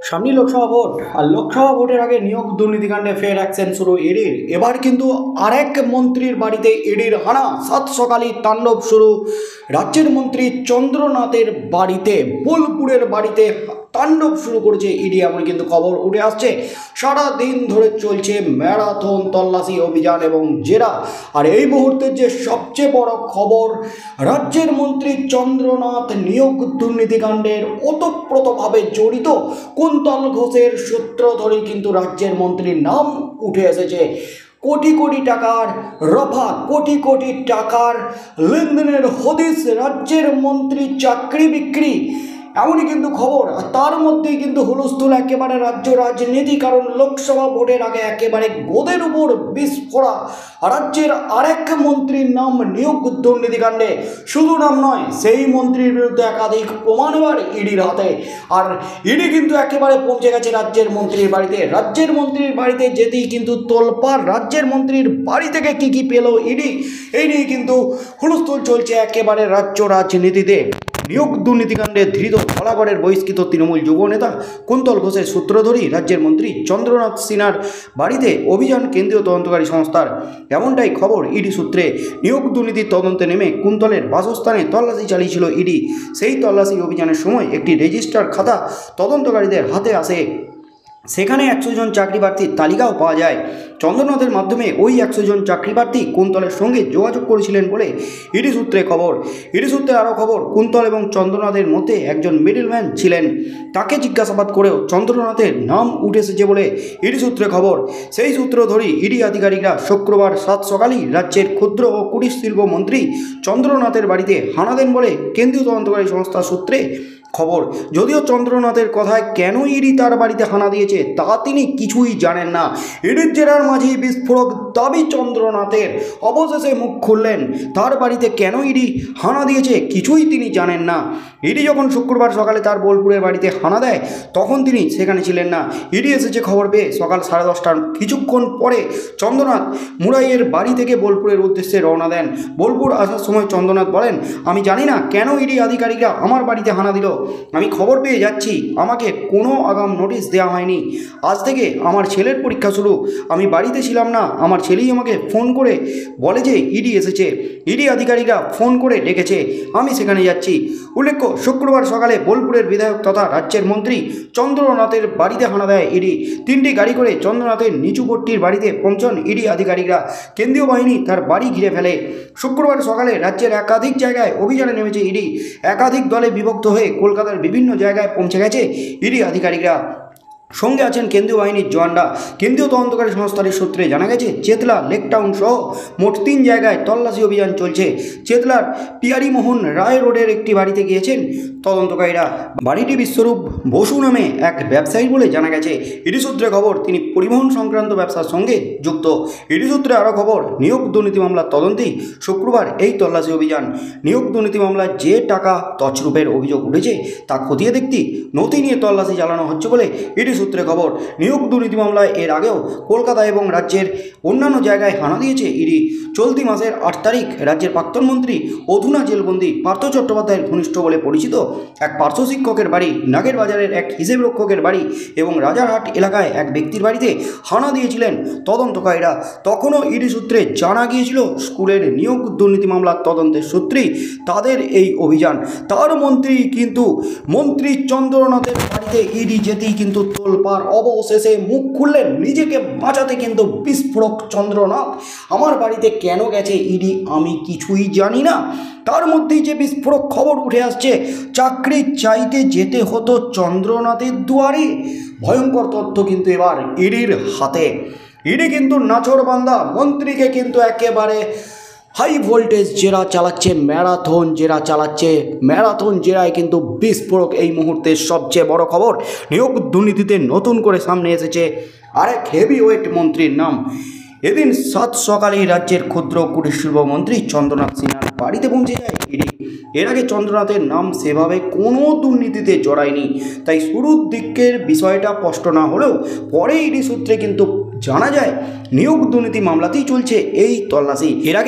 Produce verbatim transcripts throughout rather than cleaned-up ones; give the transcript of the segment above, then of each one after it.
সামনে লোকসভা ভোট আর লোকসভা ভোটের আগে নিয়োগ দুর্নীতিকাণ্ডে ফের অ্যাকশন শুরু ইডির। এবার কিন্তু আরেক মন্ত্রীর বাড়িতে ইডির হানা, সাত সকালই তাণ্ডব শুরু রাজ্যের মন্ত্রী চন্দ্রনাথের বাড়িতে, বোলপুরের বাড়িতে তাণ্ডব শুরু করেছে ইডি, এমন কিন্তু খবর উঠে আসছে। সারা দিন ধরে চলছে ম্যারাথন তল্লাশি অভিযান এবং জেরা। আর এই মুহূর্তের যে সবচেয়ে বড় খবর, রাজ্যের মন্ত্রী চন্দ্রনাথ নিয়োগ দুর্নীতিকাণ্ডের ওতপ্রোতভাবে জড়িত কুন্তল ঘোষের সূত্র ধরেই কিন্তু রাজ্যের মন্ত্রীর নাম উঠে এসেছে। কোটি কোটি টাকার রফা, কোটি কোটি টাকার লেনদেনের হদিশ, রাজ্যের মন্ত্রী চাকরি বিক্রি, এমনই কিন্তু খবর। আর তার মধ্যেই কিন্তু হুলস্থুল একেবারে রাজ্য রাজনীতি, কারণ লোকসভা ভোটের আগে একেবারে গোদের উপর বিস্ফোরা রাজ্যের আরেক মন্ত্রীর নাম নিয়োগ দুর্নীতিকাণ্ডে। শুধু নাম নয়, সেই মন্ত্রীর বিরুদ্ধে একাধিক প্রমাণ এবার ইডির হাতে। আর ইডি কিন্তু একেবারে পৌঁছে গেছে রাজ্যের মন্ত্রীর বাড়িতে। রাজ্যের মন্ত্রীর বাড়িতে যেতেই কিন্তু তোলপাড়, রাজ্যের মন্ত্রীর বাড়ি থেকে কী কী পেল ইডি, এই নিয়ে কিন্তু হুলস্থুল চলছে একেবারে রাজ্য রাজনীতিতে। নিয়োগ দুর্নীতিকাণ্ডে ধৃত ধলাগড়ের বহিষ্কৃত তৃণমূল যুব নেতা কুন্তল ঘোষের সূত্র ধরেই রাজ্যের মন্ত্রী চন্দ্রনাথ সিনহার বাড়িতে অভিযান কেন্দ্রীয় তদন্তকারী সংস্থার, এমনটাই খবর ইডি সূত্রে। নিয়োগ দুর্নীতির তদন্তে নেমে কুন্তলের বাসস্থানে তল্লাশি চালিয়েছিল ইডি। সেই তল্লাশি অভিযানের সময় একটি রেজিস্টার খাতা তদন্তকারীদের হাতে আসে। সেখানে একশো জন চাকরি প্রার্থীর তালিকাও পাওয়া যায়। চন্দ্রনাথের মাধ্যমে ওই একশো জন চাকরি প্রার্থী কুন্তলের সঙ্গে যোগাযোগ করেছিলেন বলে ইডি সূত্রে খবর। ইডি সূত্রে আরও খবর, কুন্তল এবং চন্দ্রনাথের মধ্যে একজন মিডলম্যান ছিলেন। তাকে জিজ্ঞাসাবাদ করেও চন্দ্রনাথের নাম উঠে এসেছে বলে ইডি সূত্রে খবর। সেই সূত্র ধরেই ইডি আধিকারিকরা শুক্রবার সাত সকালেই রাজ্যের ক্ষুদ্র ও কুটির শিল্প মন্ত্রী চন্দ্রনাথের বাড়িতে হানা দেন বলে কেন্দ্রীয় তদন্তকারী সংস্থা সূত্রে খবর। যদিও চন্দ্রনাথের কথায় কেন ইডি তার বাড়িতে হানা দিয়েছে তা তিনি কিছুই জানেন না। ইডির জেরার মাঝেই বিস্ফোরক দাবি চন্দ্রনাথের। অবশেষে মুখ খুললেন, তার বাড়িতে কেন ইডি হানা দিয়েছে কিছুই তিনি জানেন না। ইডি যখন শুক্রবার সকালে তার বোলপুরের বাড়িতে হানা দেয় তখন তিনি সেখানে ছিলেন না। ইডি এসেছে খবর পেয়ে সকাল সাড়ে দশটার কিছুক্ষণ পরে চন্দ্রনাথ মুরাইয়ের বাড়ি থেকে বোলপুরের উদ্দেশ্যে রওনা দেন। বোলপুর আসার সময় চন্দ্রনাথ বলেন, আমি জানি না কেন ইডি আধিকারিকরা আমার বাড়িতে হানা দিল। আমি খবর পেয়ে যাচ্ছি, আমাকে কোনো আগাম নোটিশ দেওয়া হয়নি। আজ থেকে আমার ছেলের পরীক্ষা শুরু। আমি বাড়িতে ছিলাম না, আমার ছেলেই আমাকে ফোন করে বলে যে ইডি এসেছে। ইডি আধিকারিকরা ফোন করে ডেকেছে, আমি সেখানে যাচ্ছি। উল্লেখ্য, শুক্রবার সকালে বোলপুরের বিধায়ক তথা রাজ্যের মন্ত্রী চন্দ্রনাথের বাড়িতে হানা দেয় ইডি। তিনটি গাড়ি করে চন্দ্রনাথের নিচুপট্টির বাড়িতে পৌঁছন ইডি আধিকারিকরা। কেন্দ্রীয় বাহিনী তার বাড়ি ঘিরে ফেলে। শুক্রবার সকালে রাজ্যের একাধিক জায়গায় অভিযানে নেমেছে ইডি। একাধিক দলে বিভক্ত হয়ে কলকাতার বিভিন্ন জায়গায় পৌঁছে গেছে ইডি আধিকারিকরা। সঙ্গে আছেন কেন্দ্রীয় বাহিনীর জওয়ানরা। কেন্দ্রীয় তদন্তকারী সংস্থার সূত্রে জানা গেছে, চেতলা, লেকটাউন সহ মোট তিন জায়গায় তল্লাশি অভিযান চলছে। চেতলার পিয়ারিমোহন রায় রোডের একটি বাড়িতে গিয়েছেন তদন্তকারীরা। বাড়িটি বিশ্বরূপ বসু নামে এক ব্যবসায়ী বলে জানা গেছে। ইডি সূত্রে খবর, তিনি পরিবহন সংক্রান্ত ব্যবসার সঙ্গে যুক্ত। ইডি সূত্রে আরও খবর, নিয়োগ দুর্নীতি মামলার তদন্তেই শুক্রবার এই তল্লাশি অভিযান। নিয়োগ দুর্নীতি মামলায় যে টাকা তছরূপের অভিযোগ উঠেছে তা খতিয়ে দেখতে নথি নিয়ে তল্লাশি চালানো হচ্ছে বলে ইডি সূত্রে খবর। নিয়োগ দুর্নীতি মামলায় এর আগেও কলকাতা এবং রাজ্যের অন্যান্য জায়গায় হানা দিয়েছে ইডি। চলতি মাসের আট তারিখ রাজ্যের প্রাক্তন মন্ত্রী অধুনা জেলবন্দি পার্থ চট্টোপাধ্যায়ের ঘনিষ্ঠ বলে পরিচিত এক পার্শ্ব শিক্ষকের বাড়ি, নাগের বাজারের এক হিসেব রক্ষকের বাড়ি এবং রাজারহাট এলাকায় এক ব্যক্তির বাড়িতে হানা দিয়েছিলেন তদন্তকারীরা। তখনও ইডি সূত্রে জানা গিয়েছিল, স্কুলের নিয়োগ দুর্নীতি মামলার তদন্তের সূত্রেই তাদের এই অভিযান। তার মন্ত্রী কিন্তু মন্ত্রী চন্দ্রনাথের বাড়িতে ইডি যেতেই কিন্তু তোলপাড়। অবশেষে মুখ খুললেন, নিজেকে বাঁচাতে কিন্তু বিস্ফোরক চন্দ্রনাথ। আমার বাড়িতে কেন গেছে ইডি আমি কিছুই জানি না। তার মধ্যেই যে বিস্ফোরক খবর উঠে আসছে, চাকরি চাইতে যেতে হতো চন্দ্রনাথের দুয়ারে। ভয়ঙ্কর তথ্য কিন্তু এবার ইডির হাতে। ইডি কিন্তু নাছোড়বান্দা, মন্ত্রীকে কিন্তু একেবারে হাই ভোল্টেজ জেরা চালাচ্ছে, ম্যারাথন জেরা চালাচ্ছে। ম্যারাথন জেরায় কিন্তু বিস্ফোরক এই মুহূর্তে সবচেয়ে বড় খবর। নিয়োগ দুর্নীতিতে নতুন করে সামনে এসেছে আরেক হেভি ওয়েট মন্ত্রীর নাম। এদিন সাত সকালেই রাজ্যের ক্ষুদ্র কুটির শিল্প মন্ত্রী চন্দ্রনাথ সিনহার বাড়িতে পৌঁছে যায় ইডি। এর আগে চন্দ্রনাথের নাম সেভাবে কোনো দুর্নীতিতে জড়ায়নি, তাই শুরুর দিকের বিষয়টা স্পষ্ট না হলেও পরে ইডি সূত্রে কিন্তু জানা যায় নিয়োগ দুর্নীতি মামলাতেই চলছে এই তল্লাশি। এর আগে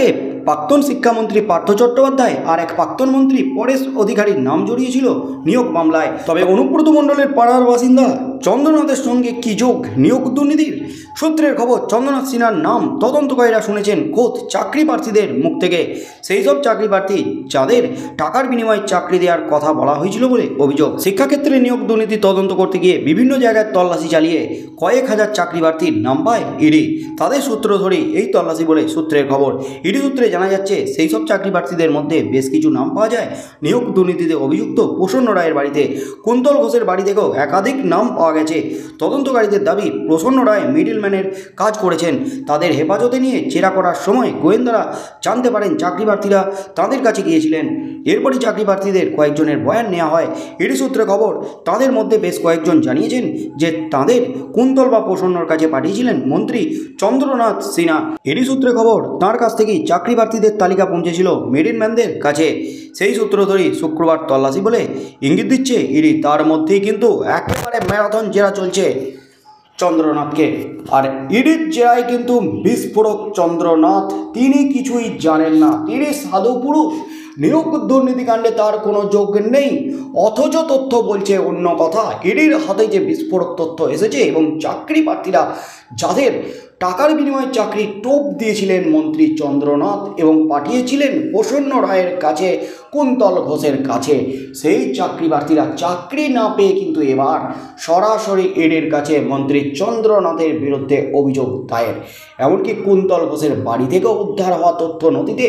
প্রাক্তন শিক্ষামন্ত্রী পার্থ চট্টোপাধ্যায় আর এক প্রাক্তন মন্ত্রী পরেশ অধিকারীর নাম জড়িয়েছিল নিয়োগ মামলায়। তবে অনুব্রত মণ্ডলের পাড়ার বাসিন্দা চন্দ্রনাথের সঙ্গে কি যোগ নিয়োগ দুর্নীতির? সূত্রের খবর, চন্দ্রনাথ সিনহার নাম তদন্তকারীরা শুনেছেন খোদ চাকরি প্রার্থীদের মুখ থেকে, সেই সব চাকরি প্রার্থী যাদের টাকার বিনিময়ে চাকরি দেওয়ার কথা বলা হয়েছিল বলে অভিযোগ। শিক্ষাক্ষেত্রে নিয়োগ দুর্নীতি তদন্ত করতে গিয়ে বিভিন্ন জায়গায় তল্লাশি চালিয়ে কয়েক হাজার চাকরি প্রার্থীর নাম পায় ইডি। তাদের সূত্র ধরেই এই তল্লাশি বলে সূত্রের খবর। ইডি সূত্রে জানা যাচ্ছে, সেই সব চাকরি প্রার্থীদের মধ্যে বেশ কিছু নাম পাওয়া যায় নিয়োগ দুর্নীতিতে অভিযুক্ত প্রসন্ন রায়ের বাড়িতে। কুন্তল ঘোষের বাড়ি থেকেও একাধিক নাম পাওয়া গেছে। তদন্তকারীদের দাবি, প্রসন্ন রায় মিডলম্যানের কাজ করেছেন। তাদের হেফাজতে নিয়ে জেরা করার সময় গোয়েন্দারা জানতে পারেন চাকরি প্রার্থীরা তাদের কাছে গিয়েছিলেন। এরপরই চাকরি প্রার্থীদের কয়েকজনের বয়ান নেওয়া হয়। ইডি সূত্রে খবর, তাদের মধ্যে বেশ কয়েকজন জানিয়েছেন যে তাদের কুন্তল বা প্রসন্নর কাছে পাঠিয়েছিলেন মন্ত্রী চন্দ্রনাথ সিনহা। ইডি সূত্রে খবর, তাঁর কাছ থেকেই চাকরি প্রার্থীদের তালিকা পৌঁছেছিল মিডলম্যানদের কাছে। সেই সূত্র ধরেই শুক্রবার তল্লাশি বলে ইঙ্গিত দিচ্ছে ইডি। তার মধ্যেই কিন্তু একেবারে ম্যারাথন জেরা চলছে চন্দ্রনাথকে। আর ইডির জেরায় কিন্তু বিস্ফোরক চন্দ্রনাথ, তিনি কিছুই জানেন না, তিনি সাধু পুরুষ। নিয়োগ দুর্নীতিকাণ্ডে তার কোনো যোগ নেই, অথচ তথ্য বলছে অন্য কথা। ইডির হাতে যে বিস্ফোরক তথ্য এসেছে এবং চাকরি প্রার্থীরা যাদের টাকার বিনিময়ে চাকরি টোপ দিয়েছিলেন মন্ত্রী চন্দ্রনাথ এবং পাঠিয়েছিলেন প্রসন্ন রায়ের কাছে, কুন্তল ঘোষের কাছে, সেই চাকরি প্রার্থীরা চাকরি না পেয়ে কিন্তু এবার সরাসরি ইডির কাছে মন্ত্রী চন্দ্রনাথের বিরুদ্ধে অভিযোগ দায়ের। এমনকি কুন্তল ঘোষের বাড়ি থেকেও উদ্ধার হওয়া তথ্য নথিতে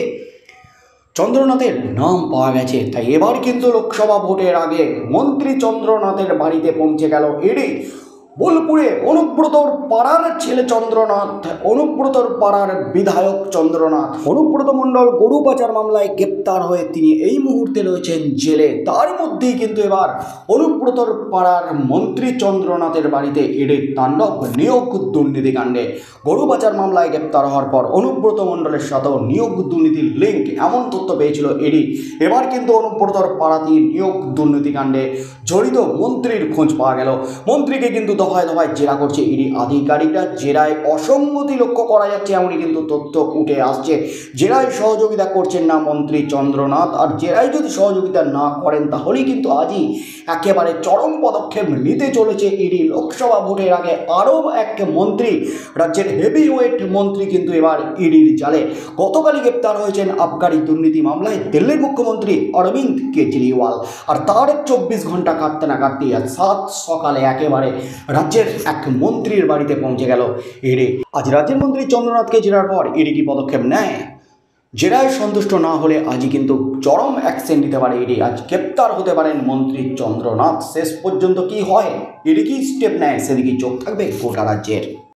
চন্দ্রনাথের নাম পাওয়া গেছে। তাই এবার কিন্তু লোকসভা ভোটের আগে মন্ত্রী চন্দ্রনাথের বাড়িতে পৌঁছে গেল ইডি। বোলপুরে অনুব্রতর পাড়ার ছেলে চন্দ্রনাথ, অনুব্রতর পাড়ার বিধায়ক চন্দ্রনাথ, অনুব্রত মণ্ডল গরু পাচার মামলায় গ্রেপ্তার হয়ে তিনি এই মুহূর্তে রয়েছেন জেলে। তার মধ্যেই কিন্তু এবার অনুব্রতর পাড়ার মন্ত্রী চন্দ্রনাথের বাড়িতে ইডির তাণ্ডব নিয়োগ দুর্নীতিকাণ্ডে। গরু পাচার মামলায় গ্রেপ্তার হওয়ার পর অনুব্রত মণ্ডলের সাথেও নিয়োগ দুর্নীতির লিঙ্ক, এমন তথ্য পেয়েছিল ইডি। এবার কিন্তু অনুব্রতর পাড়াতেই নিয়োগ দুর্নীতিকাণ্ডে জড়িত মন্ত্রীর খোঁজ পাওয়া গেল। মন্ত্রীকে কিন্তু দফায় দফায় জেরা করছে ইডি আধিকারিকরা। জেরায় অসঙ্গতি লক্ষ্য করা যাচ্ছে এমনই কিন্তু তথ্য উঠে আসছে। জেরায় সহযোগিতা করছেন না মন্ত্রী চন্দ্রনাথ, আর জেরায় যদি সহযোগিতা না করেন তাহলেই কিন্তু আজই একেবারে চরম পদক্ষেপ নিতে চলেছে ইডি। লোকসভা ভোটের আগে আরও এক মন্ত্রী, রাজ্যের হেভি ওয়েট মন্ত্রী কিন্তু এবার ইডির জালে। গতকালই গ্রেপ্তার হয়েছেন আবগারি দুর্নীতি মামলায় দিল্লির মুখ্যমন্ত্রী অরবিন্দ কেজরিওয়াল। আর তার চব্বিশ ঘন্টা কাটতে না কাটতেই আজ সাত সকালে একেবারে রাজ্যের এক মন্ত্রীর বাড়িতে পৌঁছে গেল ইডি। আজ রাজ্যের মন্ত্রী চন্দ্রনাথকে জেরার পর ইডি কি পদক্ষেপ নেয়? জেরায় সন্তুষ্ট না হলে আজই কিন্তু চরম অ্যাকশন নিতে পারে ইডি। আজ গ্রেপ্তার হতে পারেন মন্ত্রী চন্দ্রনাথ। শেষ পর্যন্ত কি হয়, ইডি কি স্টেপ নেয়, সেদিকে চোখ থাকবে গোটা রাজ্যের।